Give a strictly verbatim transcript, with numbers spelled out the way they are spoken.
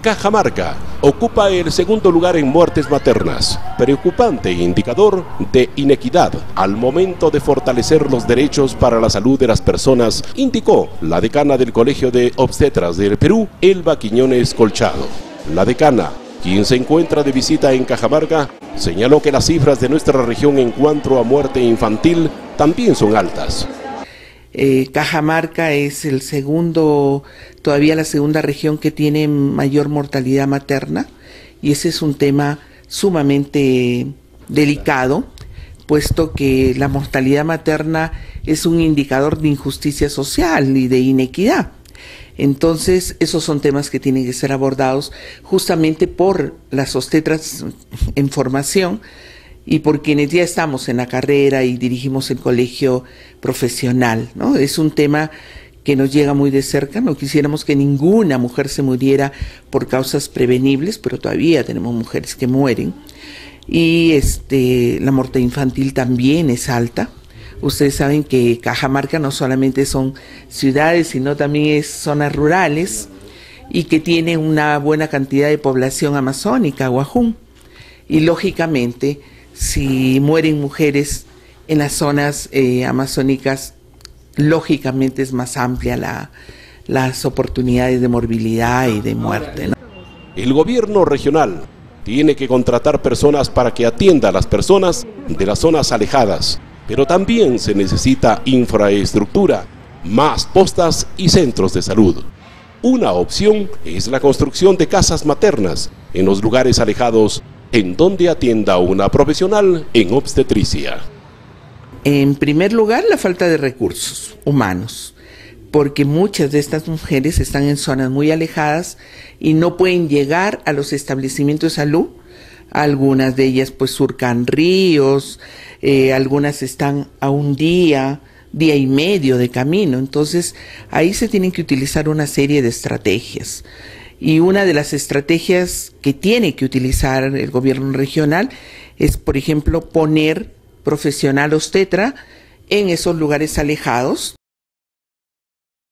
Cajamarca ocupa el segundo lugar en muertes maternas, preocupante indicador de inequidad al momento de fortalecer los derechos para la salud de las personas, indicó la decana del Colegio de Obstetras del Perú, Elba Quiñones Colchado. La decana, quien se encuentra de visita en Cajamarca, señaló que las cifras de nuestra región en cuanto a muerte infantil también son altas. Eh, Cajamarca es el segundo, todavía la segunda región que tiene mayor mortalidad materna, y ese es un tema sumamente delicado, puesto que la mortalidad materna es un indicador de injusticia social y de inequidad. Entonces, esos son temas que tienen que ser abordados justamente por las obstetras en formación, y por quienes ya estamos en la carrera y dirigimos el colegio profesional, ¿no? Es un tema que nos llega muy de cerca. No quisiéramos que ninguna mujer se muriera por causas prevenibles, pero todavía tenemos mujeres que mueren. Y este, la muerte infantil también es alta. Ustedes saben que Cajamarca no solamente son ciudades, sino también es zonas rurales, y que tiene una buena cantidad de población amazónica, guajún. Y lógicamente, si mueren mujeres en las zonas eh, amazónicas, lógicamente es más amplia la, las oportunidades de morbilidad y de muerte, ¿no? El gobierno regional tiene que contratar personas para que atienda a las personas de las zonas alejadas, pero también se necesita infraestructura, más postas y centros de salud. Una opción es la construcción de casas maternas en los lugares alejados, en donde atienda una profesional en obstetricia. En primer lugar, la falta de recursos humanos, porque muchas de estas mujeres están en zonas muy alejadas y no pueden llegar a los establecimientos de salud. Algunas de ellas pues surcan ríos, eh, algunas están a un día, día y medio de camino. Entonces ahí se tienen que utilizar una serie de estrategias. Y una de las estrategias que tiene que utilizar el gobierno regional es, por ejemplo, poner profesional obstetra en esos lugares alejados.